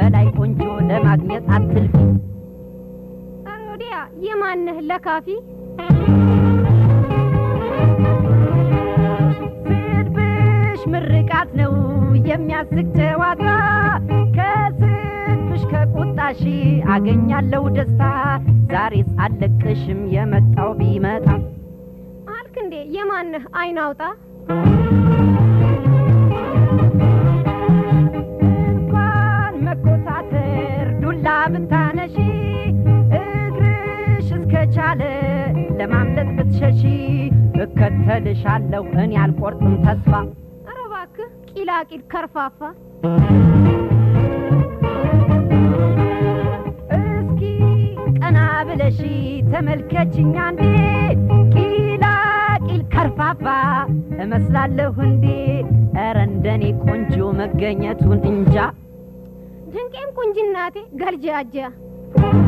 በላይ ቆንጆ ለማግኘት አትልፊ አሮዲያ የማንህ ለካፊ ስድብሽ ምርቃት ነው የሚያስቅ ጨዋታ ከስድብሽ ከቁጣሽ አገኛለሁ ደስታ ዛሬስ አለቅሽም የመጣው ቢመጣ አልክ እንዴ የማንህ አይናውጣ እንኳን መኮሳተር ዱላ ብታነሺ እግርሽ እስከቻለ ለማምለጥ ብትሸሺ እከተልሻለሁ እኔ አልቆርጥም ተስፋ ኧረ እባክህ ቂላቂል ከርፋፋ እስኪ ቀና ብለሽ ተመልከችኝ አንዴ ቂላቂል ከርፋፋ እመስላለሁ እንዴ ኧረ እንደኔ ቆንጆ መገኘቱን እንጃ ድንቄም ቁንጅናቴ ገልጃጃ